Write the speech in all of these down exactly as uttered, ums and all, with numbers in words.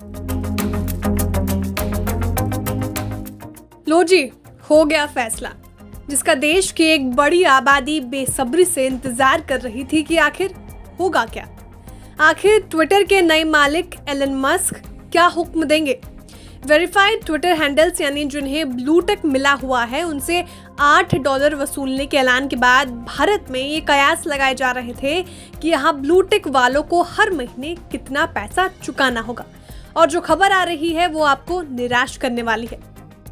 लो जी, हो गया फैसला, जिसका देश की एक बड़ी आबादी बेसब्री से इंतजार कर रही थी कि आखिर होगा क्या। आखिर ट्विटर के नए मालिक एलन मस्क क्या हुक्म देंगे। वेरीफाइड ट्विटर हैंडल्स यानी जिन्हें ब्लू टिक मिला हुआ है, उनसे आठ डॉलर वसूलने के ऐलान के बाद भारत में ये कयास लगाए जा रहे थे कि यहाँ ब्लू टिक वालों को हर महीने कितना पैसा चुकाना होगा। और जो खबर आ रही है वो आपको निराश करने वाली है।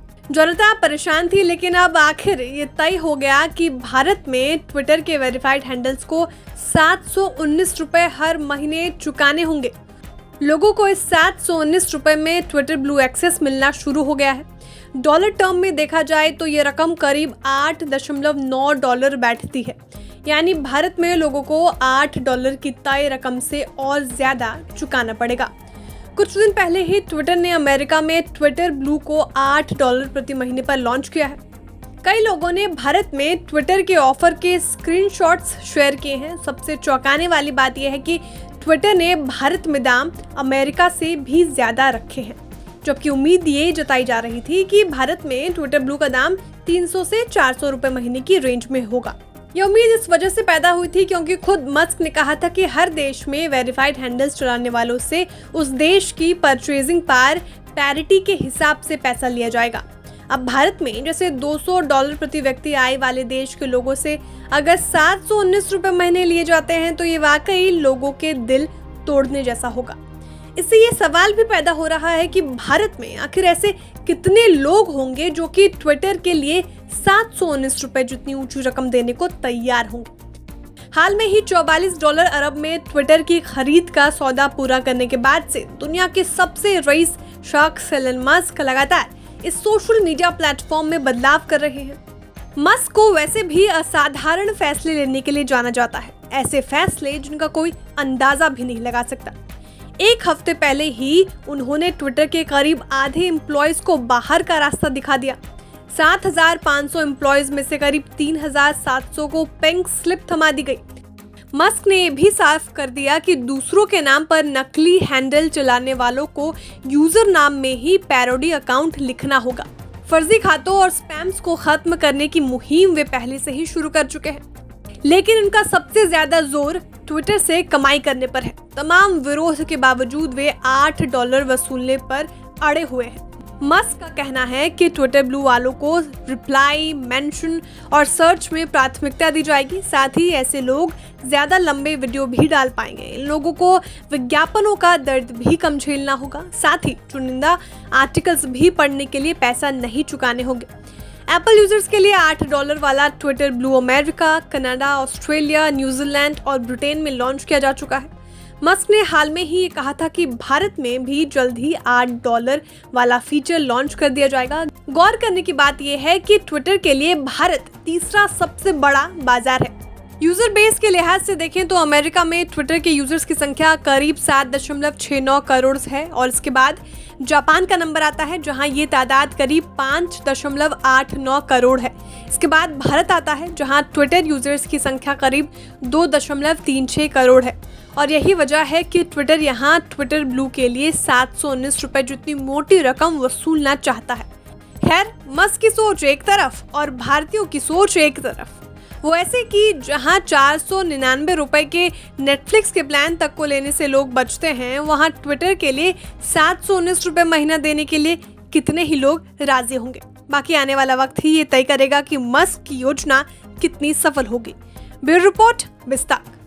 जनता परेशान थी, लेकिन अब आखिर ये तय हो गया कि भारत में ट्विटर के वेरीफाइड हैंडल्स को सात सौ उन्नीस रुपए हर महीने चुकाने होंगे। लोगों को इस सात सौ उन्नीस रुपए में ट्विटर ब्लू एक्सेस मिलना शुरू हो गया है। डॉलर टर्म में देखा जाए तो ये रकम करीब आठ दशमलव नौ डॉलर बैठती है, यानी भारत में लोगों को आठ डॉलर की तय रकम से और ज्यादा चुकाना पड़ेगा। कुछ दिन पहले ही ट्विटर ने अमेरिका में ट्विटर ब्लू को आठ डॉलर प्रति महीने पर लॉन्च किया है। कई लोगों ने भारत में ट्विटर के ऑफर के स्क्रीनशॉट्स शेयर किए हैं। सबसे चौंकाने वाली बात यह है कि ट्विटर ने भारत में दाम अमेरिका से भी ज्यादा रखे हैं, जबकि उम्मीद ये जताई जा रही थी कि भारत में ट्विटर ब्लू का दाम तीन सौ से चार सौ रुपए महीने की रेंज में होगा। यह उम्मीद इस वजह से पैदा हुई थी क्योंकि खुद मस्क ने कहा था कि हर देश में वेरीफाइड हैंडल्स चलाने वालों से उस देश की परचेजिंग पावर पैरिटी के हिसाब से पैसा लिया जाएगा। अब भारत में जैसे दो सौ डॉलर प्रति व्यक्ति आय वाले देश के लोगों से अगर सात सौ उन्नीस रुपए महीने लिए जाते हैं तो ये वाकई लोगों के दिल तोड़ने जैसा होगा। इससे ये सवाल भी पैदा हो रहा है कि भारत में आखिर ऐसे कितने लोग होंगे जो कि ट्विटर के लिए सात सौ उन्नीस रुपए जितनी ऊंची रकम देने को तैयार होंगे। हाल में ही चौवालीस डॉलर अरब में ट्विटर की खरीद का सौदा पूरा करने के बाद से दुनिया के सबसे रईस शख्स एलन मस्क लगातार इस सोशल मीडिया प्लेटफॉर्म में बदलाव कर रहे हैं। मस्क को वैसे भी असाधारण फैसले लेने के लिए जाना जाता है, ऐसे फैसले जिनका कोई अंदाजा भी नहीं लगा सकता। एक हफ्ते पहले ही उन्होंने ट्विटर के करीब आधे एम्प्लॉयज को बाहर का रास्ता दिखा दिया। सात हज़ार पाँच सौ एम्प्लॉयज में से करीब तीन हज़ार सात सौ को पिंक स्लिप थमा दी गई। मस्क ने यह भी साफ कर दिया कि दूसरों के नाम पर नकली हैंडल चलाने वालों को यूजर नाम में ही पैरोडी अकाउंट लिखना होगा। फर्जी खातों और स्पैम्स को खत्म करने की मुहिम वे पहले से ही शुरू कर चुके हैं, लेकिन उनका सबसे ज्यादा जोर ट्विटर से कमाई करने पर है। तमाम विरोध के बावजूद वे आठ डॉलर वसूलने पर अड़े हुए हैं। मस्क का कहना है कि ट्विटर ब्लू वालों को रिप्लाई, मेंशन और सर्च में प्राथमिकता दी जाएगी। साथ ही ऐसे लोग ज्यादा लंबे वीडियो भी डाल पाएंगे। इन लोगों को विज्ञापनों का दर्द भी कम झेलना होगा। साथ ही चुनिंदा आर्टिकल्स भी पढ़ने के लिए पैसा नहीं चुकाने होंगे। एप्पल यूजर्स के लिए आठ डॉलर वाला Twitter blue America, Canada, Australia, New Zealand और ब्रिटेन में लॉन्च किया जा चुका है। मस्क ने हाल में ही ये कहा था कि भारत में भी जल्द ही आठ डॉलर वाला फीचर लॉन्च कर दिया जाएगा। गौर करने की बात यह है कि ट्विटर के लिए भारत तीसरा सबसे बड़ा बाजार है। यूजर बेस के लिहाज से देखें तो अमेरिका में ट्विटर के यूजर्स की संख्या करीब सात दशमलव छह नौ करोड़ है और इसके बाद जापान का नंबर आता है जहां ये तादाद करीब पाँच दशमलव आठ नौ करोड़ है। इसके बाद भारत आता है जहां ट्विटर यूजर्स की संख्या करीब दो दशमलव तीन छह करोड़ है और यही वजह है कि ट्विटर यहां ट्विटर ब्लू के लिए सात सौ उन्नीस रुपए जितनी मोटी रकम वसूलना चाहता है। खैर, मस्क की सोच एक तरफ और भारतीयों की सोच एक तरफ। वो ऐसे कि जहां चार सौ निन्यानवे रुपए के नेटफ्लिक्स के प्लान तक को लेने से लोग बचते हैं, वहां ट्विटर के लिए सात सौ उन्नीस रुपए महीना देने के लिए कितने ही लोग राजी होंगे। बाकी आने वाला वक्त ही ये तय करेगा कि मस्क की योजना कितनी सफल होगी। Bureau report, बिस्ताक।